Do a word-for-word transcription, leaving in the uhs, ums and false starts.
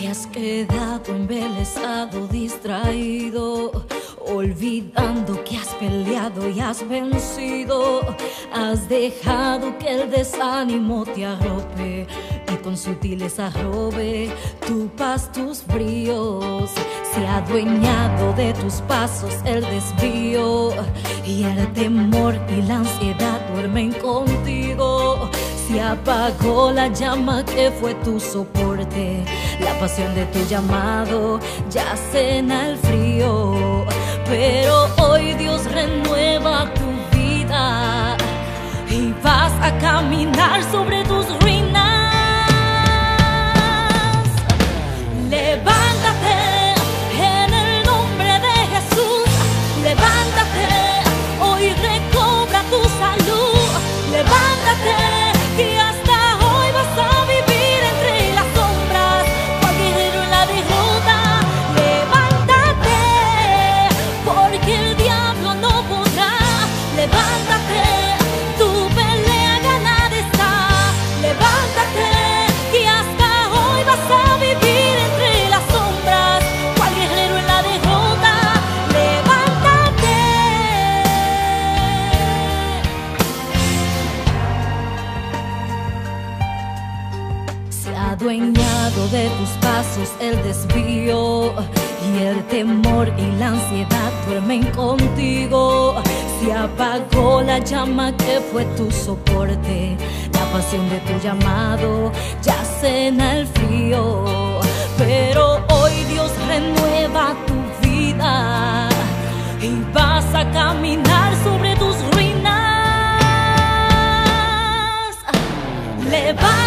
Te has quedado embelesado, distraído, olvidando que has peleado y has vencido. Has dejado que el desánimo te arrope y con sutileza robe tu paz, tus bríos. Se ha adueñado de tus pasos el desvío, y el temor y la ansiedad duermen contigo. Se apagó la llama que fue tu soporte, la pasión de tu llamado ya cena el frío. Pero hoy Dios renueva tu vida y vas a caminar sobre tus ruinas. Levántate en el nombre de Jesús, levántate, hoy recobra tu salud. Levántate, que hasta hoy vas a vivir entre las sombras, cual guerrero en la derrota. Levántate, porque el diablo no podrá. Levántate, tu pelea ganada está. Levántate, que hasta hoy vas a vivir entre las sombras, cual guerrero en la derrota. Levántate. Se ha adueñado de tus pasos el desvío, y el temor y la ansiedad duermen contigo. Se apagó la llama que fue tu soporte, la pasión de tu llamado ya cena el frío. Pero hoy Dios renueva tu vida y vas a caminar sobre tus ruinas. Levántate.